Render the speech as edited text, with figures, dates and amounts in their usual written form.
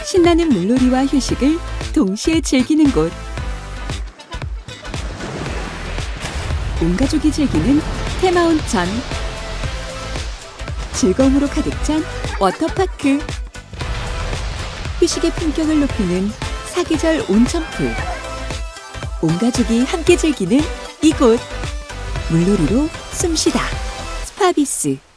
신나는 물놀이와 휴식을 동시에 즐기는 곳. 온 가족이 즐기는 테마온천. 즐거움으로 가득 찬 워터파크. 휴식의 품격을 높이는 사계절 온천풀. 온 가족이 함께 즐기는 이곳. 물놀이로 숨쉬다. 스파비스.